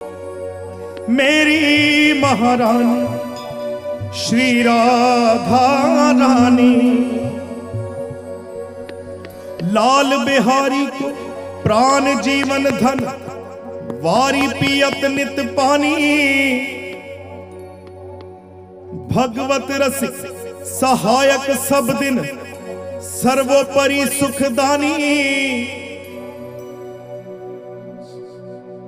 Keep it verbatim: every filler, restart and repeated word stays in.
मेरी महारानी श्री राधा रानी, लाल बिहारी को प्राण जीवन धन, वारी पियत नित पानी। भगवत रसिक सहायक सब दिन, सर्वोपरि सुखदानी।